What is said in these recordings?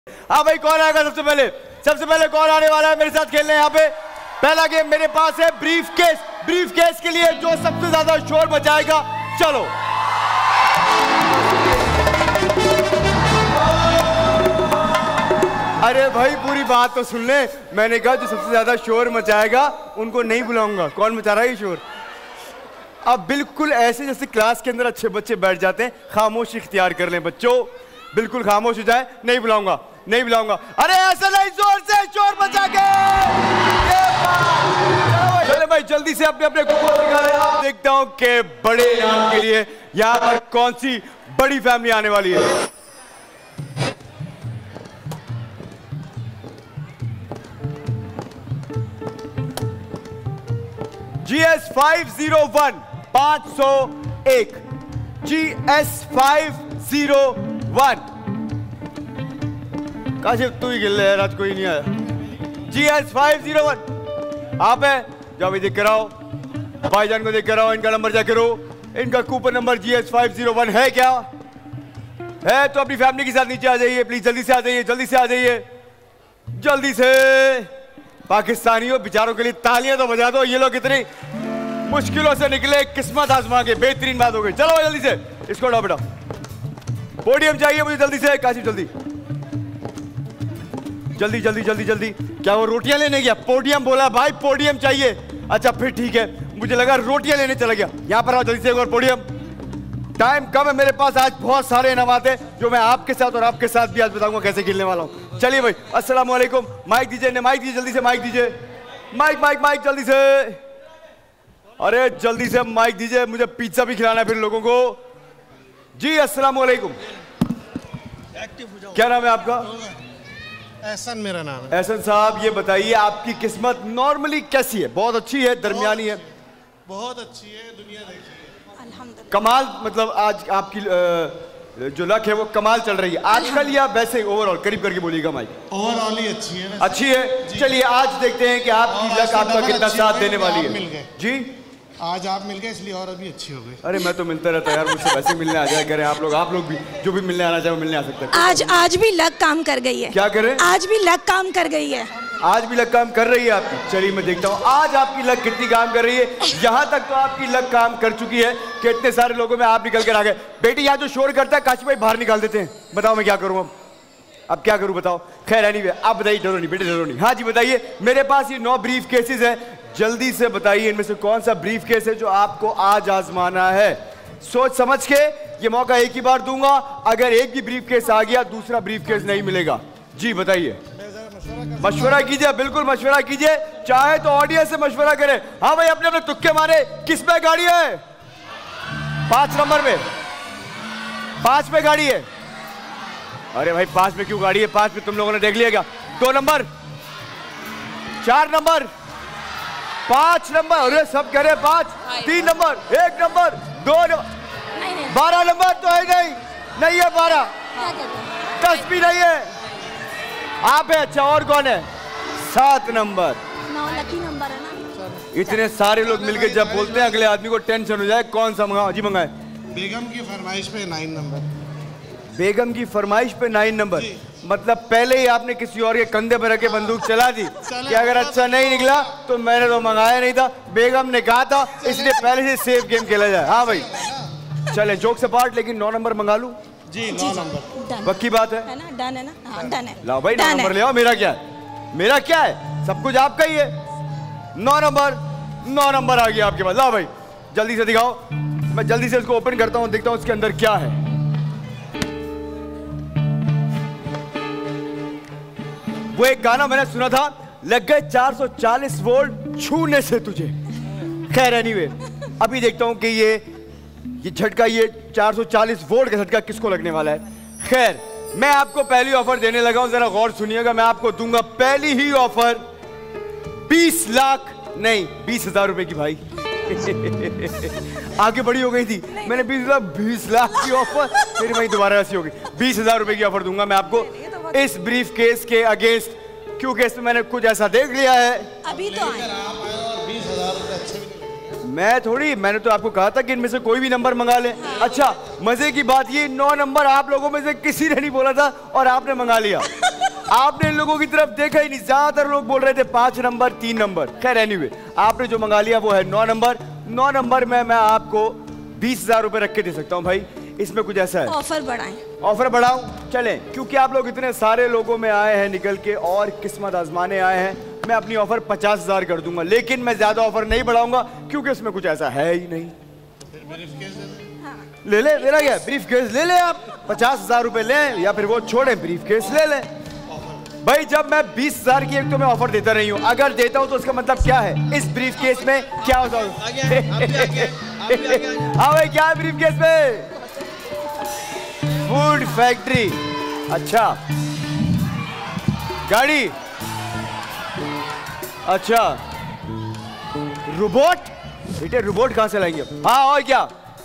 हाँ भाई, कौन आएगा सबसे पहले कौन आने वाला है मेरे साथ खेलने? यहाँ पे पहला गेम मेरे पास है ब्रीफ केस के लिए जो सबसे ज्यादा शोर मचाएगा। चलो अरे भाई पूरी बात तो सुन ले। मैंने कहा जो सबसे ज्यादा शोर मचाएगा उनको नहीं बुलाऊंगा। कौन मचा रहा है ये शोर? अब बिल्कुल ऐसे जैसे क्लास के अंदर अच्छे बच्चे बैठ जाते हैं, खामोशी इख्तियार कर लें बच्चों, बिल्कुल खामोश हो जाए। नहीं बुलाऊंगा। अरे ऐसा नहीं, जोर से शोर मचा के। चलो भाई जल्दी से अपने अपने कुकुर निकालें। देखता हूं कि बड़े इनाम के लिए यहाँ पर कौन सी बड़ी फैमिली आने वाली है। GS 501 501 GS 501। काशिफ तू ही गिल रहा है, आज कोई नहीं आया। GS 501 आप है, जाओ देख कर आओ, भाईजान को देख कर आओ, इनका नंबर चेक करो। इनका कूपन नंबर GS 501 है क्या? है तो अपनी फैमिली के साथ नीचे आ जाइए प्लीज। जल्दी से आ जाइए। पाकिस्तानियों बेचारों के लिए तालियां तो बजा दो। ये लोग इतनी मुश्किलों से निकले, किस्मत आजमा के, बेहतरीन बात हो गई। चलो जल्दी से इसको उठाओ बेटा, पोडियम चाहिए मुझे जल्दी से। काशिफ जल्दी। क्या वो रोटियां लेने गया? पोडियम बोला भाई, पोडियम चाहिए। अच्छा फिर ठीक है, मुझे लगा रोटियां लेने चला गया। यहाँ पर आओ जल्दी से, एक और पोडियम। टाइम कम है मेरे पास, आज बहुत सारे इनामात हैं जो मैं आपके साथ और आपके साथ भी आज बताऊंगा कैसे खेलने वाला हूँ। चलिए भाई, अस्सलाम वालेकुम। माइक दीजिए, जल्दी से माइक दीजिए। माइक जल्दी से। अरे जल्दी से माइक दीजिए, मुझे पिज्जा भी खिलाना है फिर लोगों को। जी अस्सलाम वालेकुम। क्या नाम है आपका? एहसन मेरा नाम है। एहसन साहब, ये बताइए आपकी किस्मत नॉर्मली कैसी है? बहुत अच्छी है, दरमियानी है? बहुत अच्छी है, दुनिया देखिए। कमाल, मतलब आज आपकी जो लक है वो कमाल चल रही है आजकल, या वैसे ओवरऑल? करीब करके बोलिएगा माइक। ओवरऑल ही अच्छी है। चलिए आज देखते हैं कि आपकी लक आपका कितना साथ देने वाली है। जी आज आप मिल गए इसलिए और अभी अच्छी हो गई। अरे मैं तो मिलता रहता यार, मुझसे वैसे मिलने आ जाया करें आप लोग भी जो भी मिलने आना चाहे वो मिलने आ सकते हैं। आज भी लक काम कर गई है। क्या करें? आज भी लक काम कर गई है। आज भी लक काम कर रही है आपकी? चलिए मैं देखता हूँ आज आपकी लक कितनी काम कर रही है। यहाँ तक तो आपकी लक काम कर चुकी है कि इतने सारे लोगों में आप निकल कर आ गए। बेटी यहाँ जो शोर करता है काशी भाई बाहर निकाल देते हैं। बताओ मैं क्या करूँ अब क्या करूँ बताओ। खैर एनीवे आप बताइए, डरो नहीं बेटे, डरो नहीं। हाँ जी बताइए, मेरे पास ये 9 ब्रीफ केसेस हैं। जल्दी से बताइए इनमें से कौन सा ब्रीफ केस है जो आपको आज आजमाना है। सोच समझ के ये मौका एक ही बार दूंगा, अगर एक भी ब्रीफ केस आ गया दूसरा ब्रीफ केस नहीं मिलेगा। जी बताइए। मशवरा कीजिए, बिल्कुल मशवरा कीजिए, चाहे तो ऑडियंस से मशवरा करें। हाँ भाई अपने अपने तुक्के मारे। किस पे गाड़ी है? 5 नंबर में। 5 पे गाड़ी है। अरे भाई 5 पे क्यों गाड़ी है? 5 पे तुम लोगों ने देख लिया क्या? 2 नंबर, 4 नंबर, 5 नंबर। अरे सब कह रहे 5, 3 नंबर, 1 नंबर, 2 नंबर, 12 नंबर तो है नहीं है 12, 10 भी नहीं है। आप है? अच्छा और कौन है? 7 नंबर। 9 लकी नंबर है ना। इतने सारे लोग मिलकर जब बोलते हैं अगले आदमी को टेंशन हो जाए। कौन सा मंगाओ? जी मंगाए। बेगम की फरमाइश पे 9 नंबर। बेगम की फरमाइश पे 9 नंबर, मतलब पहले ही आपने किसी और के कंधे पर रखे बंदूक चला दी कि अगर अच्छा नहीं निकला तो मैंने तो मंगाया नहीं था, बेगम ने कहा था, इसलिए पहले से सेफ गेम खेला जाए। हाँ भाई चले जोक से पार्ट, लेकिन 9 नंबर मंगा लूं? जी 9 नंबर पक्की बात है ना? डन है ना? हाँ डन है। लाओ भाई 9 नंबर ले आओ। मेरा क्या है? सब कुछ आपका ही है। 9 नंबर आ गया आपके पास। लाओ भाई जल्दी से दिखाओ। मैं जल्दी से इसको ओपन करता हूँ, देखता हूँ इसके अंदर क्या है। वो एक गाना मैंने सुना था, लग गए 440 वोल्ट छूने से तुझे। खैर एनीवे अभी देखता हूं कि ये झटका, ये 440 वोल्ट का झटका किसको लगने वाला है। खैर मैं आपको पहली ऑफर देने लगा हूं, जरा गौर सुनिएगा। मैं आपको दूंगा पहली ही ऑफर 20 लाख नहीं 20,000 रुपए की। भाई आगे बड़ी हो गई थी, मैंने 20 लाख की ऑफर, फिर वही दोबारा ऐसी हो गई। 20,000 रुपए की ऑफर दूंगा मैं आपको इस ब्रीफ केस के अगेंस्ट, क्योंकि इसमें मैंने कुछ ऐसा देख लिया है। अभी तो 20,000 रुपए अच्छे मैंने तो आपको कहा था कि इनमें से कोई भी नंबर मंगा ले। अच्छा, मजे की बात ये 9 नंबर आप लोगों में से किसी ने नहीं बोला था और आपने मंगा लिया। आपने इन लोगों की तरफ देखा ही नहीं। ज्यादातर लोग बोल रहे थे 5 नंबर 3 नंबर। खैर एनीवे, आपने जो मंगा लिया वो है 9 नंबर। 9 नंबर में मैं आपको 20,000 रुपए रख के दे सकता हूँ भाई। इसमें कुछ ऐसा है, ऑफर बढ़ाएं। ऑफर बढ़ाऊं? चलें, क्योंकि आप लोग इतने सारे लोगों में आए हैं निकल के और किस्मत आजमाने आए हैं, मैं अपनी ऑफर 50,000 कर दूंगा। लेकिन मैं ज्यादा ऑफर नहीं बढ़ाऊंगा क्योंकि उसमें कुछ ऐसा है ही नहीं। ले ले, मेरा क्या ब्रीफ केस ले ले आप। 50,000 रुपए लें या फिर वो छोड़ें, ब्रीफ केस ले लें। भाई जब मैं 20,000 की एक तो मैं ऑफर देता नहीं हूं, अगर देता हूं तो उसका मतलब क्या है? इस ब्रीफ केस में क्या होता है? हाँ भाई, क्या है ब्रीफ केस में? Food factory. अच्छा, गाड़ी। अच्छा, रोबोट। बेटे रोबोट कहां से लाएंगे? हाँ, और क्या?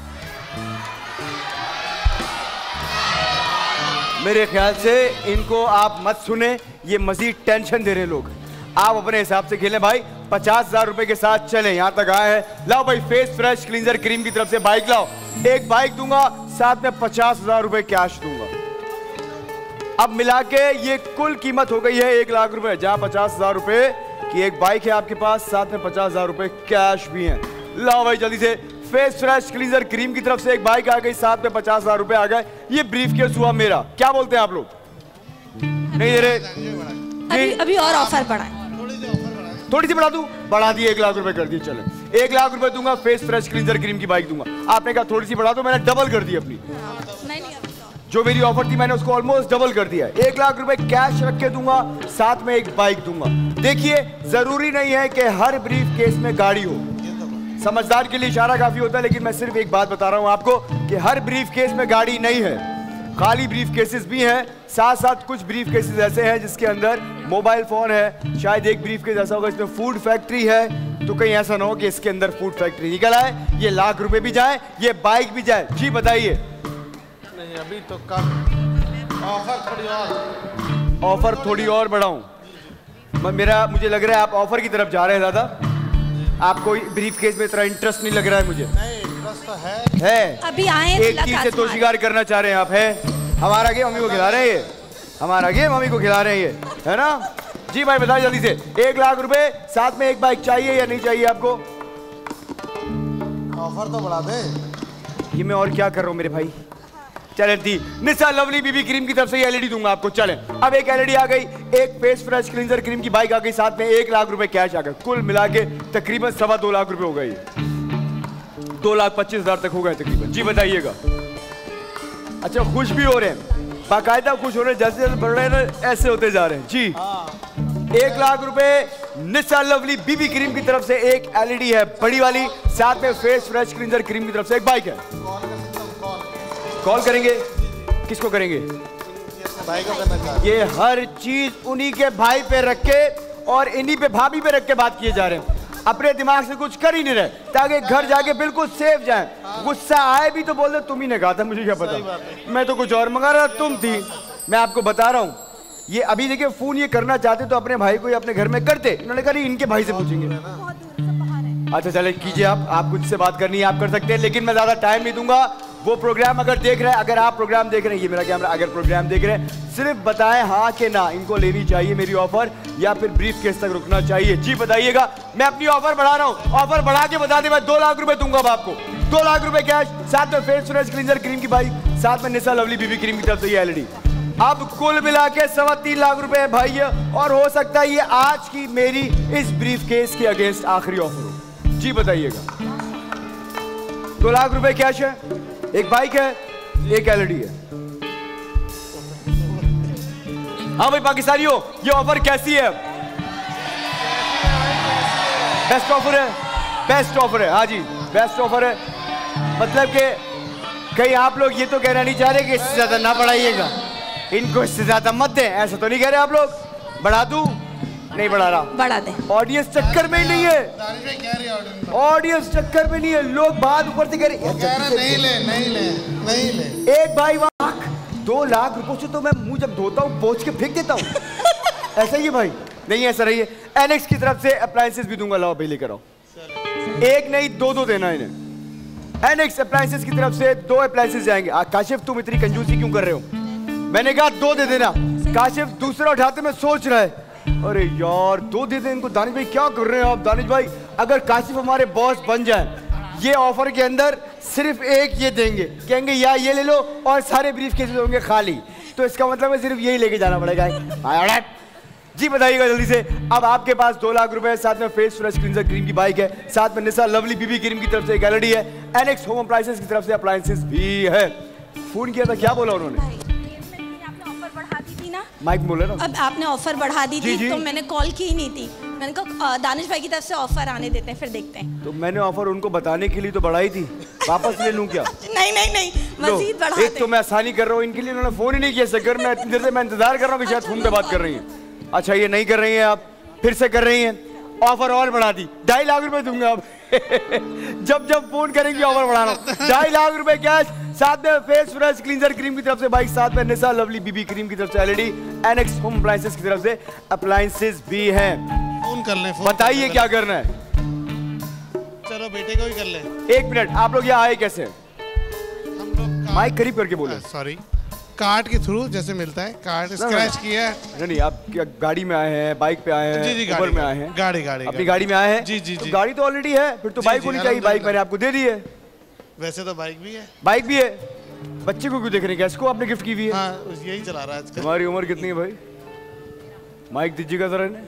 मेरे ख्याल से इनको आप मत सुने, ये मजीद टेंशन दे रहे लोग। आप अपने हिसाब से खेलें भाई। 50,000 रुपए के साथ चलें, यहां तक आए हैं। लाओ भाई, फेस फ्रेश क्लींजर क्रीम की तरफ से बाइक लाओ। एक बाइक दूंगा, साथ में 50,000 रुपए कैश दूंगा। अब मिला के ये कुल कीमत हो गई है 1 लाख रुपए। जहां 50,000 रुपए की एक बाइक है आपके पास, साथ में 50,000 रुपए कैश भी हैं। लाओ भाई जल्दी से। फेस फ्रेश क्लींजर क्रीम की तरफ से एक बाइक आ गई, साथ में 50,000 रुपए आ गए। ये ब्रीफ केस हुआ मेरा। क्या बोलते हैं आप लोग? नहीं दे रहे? अभी और ऑफर बढ़ाएं। थोड़ी सी बढ़ा दूं? बढ़ा दी, 1 लाख रुपए कर दिए। चले, 1 लाख रुपए दूंगा, फेस फ्रेश क्लींजर क्रीम की बाइक दूंगा। आपने कहा थोड़ी सी बढ़ा दो, मैंने डबल कर दी अपनी। जो मेरी ऑफर थी मैंने उसको ऑलमोस्ट डबल कर दिया। 1 लाख रुपए कैश रख के दूंगा, साथ में एक बाइक दूंगा। देखिए, जरूरी नहीं है कि हर ब्रीफ केस में गाड़ी हो। समझदार के लिए इशारा काफी होता है, लेकिन मैं सिर्फ एक बात बता रहा हूं आपको कि हर ब्रीफ केस में गाड़ी नहीं है। खाली ब्रीफ केसेस भी हैं, साथ साथ कुछ ब्रीफ केसेस ऐसे हैं जिसके अंदर मोबाइल फोन है। शायद एक ब्रीफ केस ऐसा होगा इसमें फूड फैक्ट्री है, तो कहीं ऐसा ना हो कि इसके अंदर फूड फैक्ट्री निकल आए, ये लाख रुपए भी जाए, ये बाइक भी जाए। जी बताइए। नहीं, अभी तो कम। ऑफर थोड़ी और बढ़ाऊं? मुझे लग रहा है आप ऑफर की तरफ जा रहे हैं ज्यादा। आपको ब्रीफ केस में इतना इंटरेस्ट नहीं लग रहा है मुझे। नहीं, इंटरेस्ट तो है। अभी आए एक चीज से तो शिकार करना चाह रहे हैं आप, है हमारा गेम मम्मी को खिला रहे हैं, ये हमारा गेम मम्मी को खिला रहे हैं, ये है ना? जी भाई बताइए जल्दी से। 1 लाख रुपए, साथ में एक बाइक चाहिए या नहीं चाहिए आपको? ऑफर तो बढ़ा दे। ये मैं और क्या कर रहा हूँ मेरे भाई? चले थी निशा लवली बीबी क्रीम की तरफ से एलईडी दूंगा आपको। चले, अब एक एलईडी आ गई, एक फेस फ्रेश क्लींजर क्रीम की बाइक आ गई, साथ में 1 लाख रुपए कैश आ गए। कुल मिला के तकरीबन 2.25 लाख रुपए हो गए। 2,25,000 तक हो गए तकरीबन। जी बताइएगा। अच्छा, खुश भी हो रहे हैं, बाकायदा खुश हो रहे हैं, जैसे जैसे बढ़ रहे हैं ना ऐसे होते जा रहे हैं। जी 1 लाख रुपए निशा लवली बीबी क्रीम की तरफ से एक एलईडी है बड़ी वाली, साथ में फेस फ्रेश क्लींजर क्रीम की तरफ से एक बाइक है। कॉल करेंगे? किसको करेंगे? भाई को करना चाहते। ये हर चीज उन्हीं के भाई पे रख के और इन्हीं पे भाभी पे रख के बात किए जा रहे हैं। अपने दिमाग से कुछ कर ही नहीं रहे ताकि घर जाके बिल्कुल सेफ जाएं। गुस्सा आए भी तो बोल दे तुम ही ने कहा था, मुझे क्या पता, मैं तो कुछ और मंगा रहा, तुम थी। मैं आपको बता रहा हूँ, ये अभी देखिए फोन ये करना चाहते तो अपने भाई को या अपने घर में करते, उन्होंने कहा इनके भाई से पूछेंगे। अच्छा चले कीजिए, आप कुछ से बात करनी है आप कर सकते हैं, लेकिन मैं ज्यादा टाइम नहीं दूंगा। वो प्रोग्राम अगर देख रहे हैं, अगर आप प्रोग्राम देख रहे हैं, ये मेरा कैमरा, अगर प्रोग्राम देख रहे हैं, सिर्फ बताएं हाँ कि ना, इनको लेनी चाहिए मेरी ऑफर या फिर ब्रीफ केस तक रुकना चाहिए। जी बताइएगा। मैं अपनी ऑफर बढ़ा रहा हूँ, ऑफर बढ़ा के बता दे, मैं 2 लाख रुपए दूंगा आपको। 2 लाख रुपए कैश, साथ में फेस फ्रेश क्लींजर क्रीम की बाइक, साथ में निशा लवली बीबी क्रीम की तरफ से ये एलईडी। अब कुल मिला के 3.25 लाख रुपए भाई, और हो सकता है ये आज की मेरी इस ब्रीफ केस के अगेंस्ट आखिरी ऑफर हो। जी बताइएगा। 2 लाख रुपए कैश है, एक बाइक है, एक एलईडी है। हाँ भाई पाकिस्तानियों, ये ऑफर कैसी है? बेस्ट ऑफर है, बेस्ट ऑफर है। हाँ जी बेस्ट ऑफर है। मतलब कि कहीं आप लोग ये तो कहना नहीं चाह रहे कि इससे ज्यादा ना बढ़ाइएगा, इनको इससे ज्यादा मत दें, ऐसा तो नहीं कह रहे आप लोग? बढ़ा दूं? नहीं बढ़ा रहा, बढ़ा दे। ऑडियंस चक्कर में ही नहीं है, ऑडियंस चक्कर में नहीं है, लोग बात ऊपर से कह रहे नहीं ले, नहीं ले, नहीं ले। एक भाई 2 लाख रुपयों से तो मैं मुंह जब धोता हूँ पोंछ के फेंक देता हूँ। ऐसा ही है भाई? नहीं ऐसा रही है। एनेक्स की तरफ से अप्लायंसेस भी दूंगा, लाओ भाई लेकर आओ। एक नहीं दो देना इन्हें। एनेक्स अप्लायंसेस की तरफ से 2 अप्लायंसेस जाएंगे। काशिफ तुम इतनी कंजूसी क्यों कर रहे हो? मैंने कहा 2 दे देना। काशिफ दूसरा उठाते में सोच रहा है अरे यार 2 दे दे इनको। दानिश भाई क्या कर रहे हैं आप? दानिश भाई अगर काशिफ हमारे बॉस बन जाए, ये ऑफर के अंदर सिर्फ एक ये देंगे, कहेंगे या ये ले लो और सारे ब्रीफ केसेस होंगे खाली, तो इसका मतलब है सिर्फ यही लेके जाना पड़ेगा। जी बताइएगा जल्दी से। अब आपके पास 2 लाख रुपए, साथ में फेस फ्रेश क्लींजर क्रीम की बाइक है, साथ में निसा लवली बीबी क्रीम की तरफ से एक एलईडी है, एनेक्स होम अप्लायंसेस की तरफ से अप्लायंसेस भी है। फोन किया था, क्या बोला उन्होंने? माइक बोले ना। अब आपने ऑफर बढ़ा दी थी तो मैंने कॉल की ही नहीं थी। मैंने कहा दानिश भाई की तरफ से ऑफर आने देते हैं फिर देखते हैं। तो मैंने ऑफर उनको बताने के लिए तो बढ़ाई थी, वापस ले लूं क्या? नहीं मजीद बढ़ा। एक तो मैं आसानी कर रहा हूँ इनके लिए, उन्होंने फोन ही नहीं किया सकर। मैं इतनी देर से मैं इंतजार कर रहा हूँ कि शायद फोन पे बात कर रही हैं। अच्छा ये नहीं कर रही हैं, आप फिर से कर रही हैं। ऑफर और बढ़ा दी, 2.5 लाख रुपए दूंगा अब। जब फोन करेंगे ऑफर बढ़ा रहा हूँ। 2.5 लाख रुपए कैश, साथ में फेस फ्रेश क्लींजर क्रीम की तरफ से बाइक, साथ में निसा लवली बीबी क्रीम की तरफ से एलईडी, एनेक्स होम अप्लायंसेस की तरफ से अप्लायंसेस भी हैं। फोन कर ले। बताइए क्या करना है? चलो बेटे को ही कर ले। 1 मिनट, आप लोग यहाँ आए कैसे? हम लोग माइक करीब करके बोले। सॉरी, कार्ड के थ्रू जैसे मिलता है, कार्ड स्क्रैच किया है। नहीं आप क्या गाड़ी में आए हैं, बाइक पे आए हैं? जी ऊपर में आए हैं? गाड़ी अपनी गाड़ी में आए हैं? जी तो गाड़ी तो ऑलरेडी है, फिर तो बाइक होनी चाहिए। बाइक मैंने आपको दे दी है। वैसे तो बाइक भी है। बाइक भी है। बच्चे को क्यों देख रहे हैं? किसको आपने गिफ्ट की हुई है? हाँ, यही चला रहा है आजकल। तुम्हारी उम्र कितनी है भाई? माइक दीजिएगा जरा इन्हें।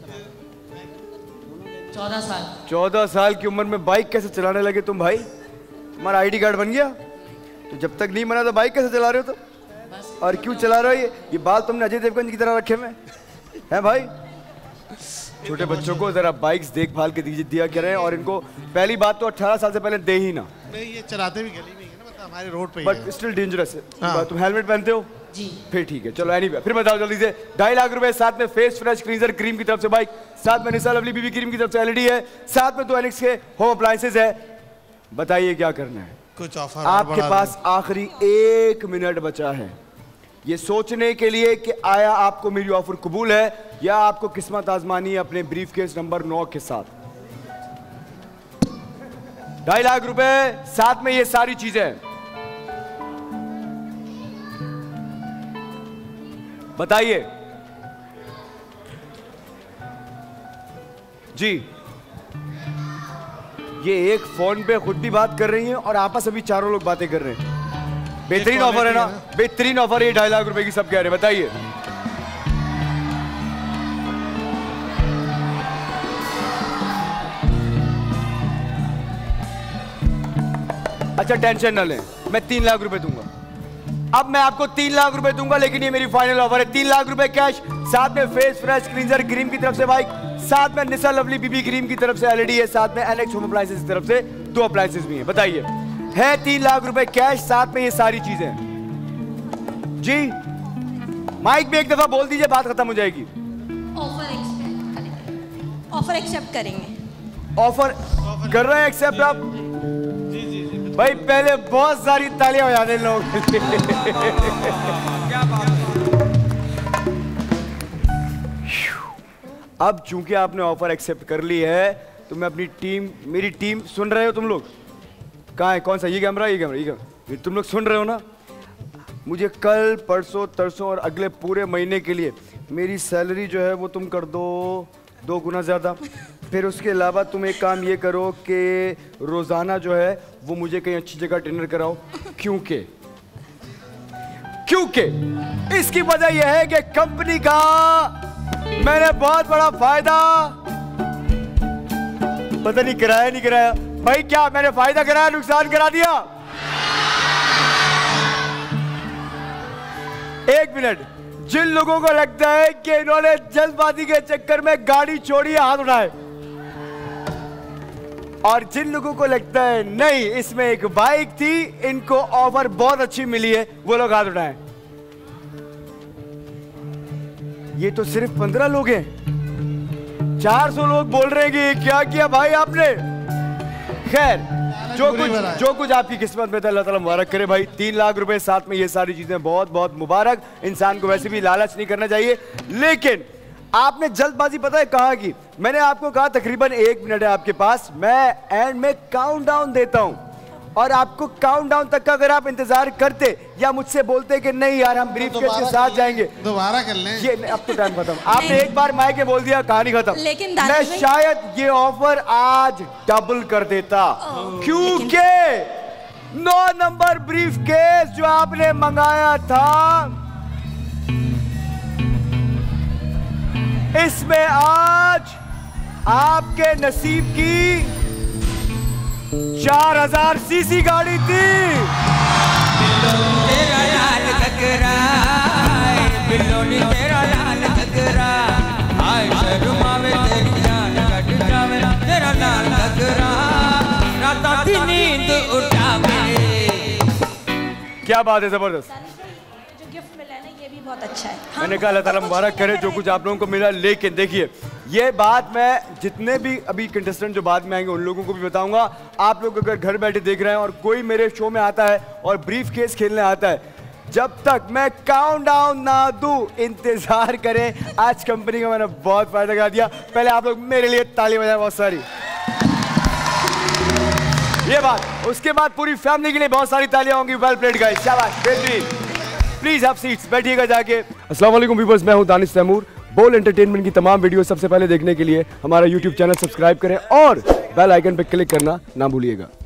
14 साल। 14 साल की उम्र में बाइक कैसे चलाने लगे तुम भाई? तुम्हारा आईडी कार्ड बन गया? तो जब तक नहीं बना तो बाइक कैसे चला रहे हो तुम? और क्यों चला रहे हो? ये बाल तुमने अजय देवगन की तरह रखे हुए हैं भाई। छोटे बच्चों को जरा बाइक्स देखभाल के दिया करें, और इनको पहली बात तो 18 साल से पहले दे ही ना। नहीं, ये चलाते भी गली में ही है ना, मतलब हमारे रोड पे ही बट स्टिल डेंजरस है। हाँ। तुम हेलमेट पहनते हो? जी। फिर ठीक है, चलो एनीवे फिर बताओ जल्दी से। 2.5 लाख रुपए, साथ में फेस फ्रेश क्लींजर क्रीम की तरफ से बाइक, साथ में निसा लवली बीबी क्रीम की तरफ से एलईडी है, साथ में 2 एनेक्स के होम अप्लायंसेस है। बताइए क्या करना है? कुछ ऑफर आपके पास आखिरी 1 मिनट बचा है ये सोचने के लिए कि आया आपको मेरी ऑफर कबूल है या आपको किस्मत आजमानी है अपने ब्रीफकेस नंबर 9 के साथ। 2.5 लाख रुपए, साथ में ये सारी चीजें। बताइए जी। ये एक फोन पे खुद भी बात कर रही हैं और आपस अभी चारों लोग बातें कर रहे हैं। बेहतरीन ऑफर है ना? बेहतरीन ऑफर है। 2.5 लाख रुपए की सब कह रहे हैं। बताइए अच्छा टेंशन ना लें, मैं 3 लाख रुपए दूंगा। अब मैं आपको 3 लाख रुपए दूंगा, लेकिन ये मेरी फाइनल ऑफर है। 3 लाख रुपए कैश, साथ में फेस फ्रेश क्लींजर क्रीम की तरफ से बाइक, साथ में निसा लवली बीबी क्रीम की तरफ से एलईडी है, साथ में एनेक्स होम अप्लायंसेस की तरफ से 2 अप्लायंसेस भी हैं। बताइए, है 3 लाख रुपए कैश, साथ में ये सारी चीजें जी। माइक पे एक दफा बोल दीजिए, बात खत्म हो जाएगी। ऑफर एक्सेप्ट करेंगे। ऑफर कर रहे हैं एक्सेप्ट आप? जी जी जी भाई पहले बहुत सारी तालियां बजा दें लोग। अब चूंकि आपने ऑफर एक्सेप्ट कर ली है तो मैं अपनी टीम, मेरी टीम, सुन रहे हो तुम लोग? कहाँ है? कौन सा? ये कैमरा, ये कैमरा, ये तुम लोग सुन रहे हो ना? मुझे कल परसों तरसों और अगले पूरे महीने के लिए मेरी सैलरी जो है वो तुम कर दो 2 गुना ज़्यादा। फिर उसके अलावा तुम एक काम ये करो कि रोज़ाना जो है वो मुझे कहीं अच्छी जगह डिनर कराओ। क्योंकि इसकी वजह यह है कि कंपनी का मैंने बहुत बड़ा फायदा, पता नहीं कराया नहीं कराया भाई, क्या मैंने फायदा कराया नुकसान करा दिया? 1 मिनट। जिन लोगों को लगता है कि इन्होंने जल्दबाजी के चक्कर में गाड़ी छोड़ी, हाथ उठाए। और जिन लोगों को लगता है नहीं इसमें एक बाइक थी, इनको ऑफर बहुत अच्छी मिली है, वो लोग हाथ उठाएं। ये तो सिर्फ 15 लोग हैं। 400 लोग बोल रहे हैं कि क्या किया भाई आपने। खैर जो कुछ आपकी किस्मत में था अल्लाह ताला मुबारक करे भाई। 3 लाख रुपए, साथ में ये सारी चीजें, बहुत बहुत मुबारक। इंसान को वैसे भी लालच नहीं करना चाहिए, लेकिन आपने जल्दबाजी पता है कहा की? मैंने आपको कहा तकरीबन 1 मिनट है आपके पास, मैं एंड में काउंटडाउन देता हूं और आपको काउंटडाउन तक का अगर आप इंतजार करते या मुझसे बोलते कि नहीं यार हम ब्रीफकेस के साथ जाएंगे, दोबारा कर लें। ये अब तो टाइम खत्म। आपने एक बार माइक में बोल दिया, कहानी खत्म। लेकिन मैं शायद ये ऑफर आज डबल कर देता, क्योंकि 9 नंबर ब्रीफकेस जो आपने मंगाया था इसमें आज आपके नसीब की 4000 सीसी गाड़ी थी। तेरा लाल घघरा, बिल्लोनी तेरा लाल घघरा, हाय शर्मावे तेरी जान कट जावे, तेरा लाल घघरा राता दी नींद उठावे। क्या बात है, जबरदस्त। जो गिफ्ट मिला है ना ये भी बहुत अच्छा है। मैंने कहा अल्लाह ताला मुबारक करे जो कुछ आप लोगों को मिला, लेकिन देखिए ये बात मैं जितने भी अभी कंटेस्टेंट जो बाद में आएंगे उन लोगों को भी बताऊंगा। आप लोग अगर घर बैठे देख रहे हैं और कोई मेरे शो में आता है और ब्रीफकेस खेलने आता है, जब तक मैं काउंटडाउन ना दूं इंतजार करें। आज कंपनी का मैंने बहुत फायदा करा दिया। पहले आप लोग मेरे लिए ताली बजाएं बहुत सारी। ये बात, उसके बाद पूरी फैमिली के लिए बहुत सारी तालियां होंगी। वेल प्लेड गाइस, शाबाश, बेहतरीन। प्लीज आप सीट्स बैठिएगा जाके। अस्सलाम वालेकुम व्यूअर्स, मैं हूं दानिश तैमूर। बोल एंटरटेनमेंट की तमाम वीडियो सबसे पहले देखने के लिए हमारा YouTube चैनल सब्सक्राइब करें और बेल आइकन पर क्लिक करना ना भूलिएगा।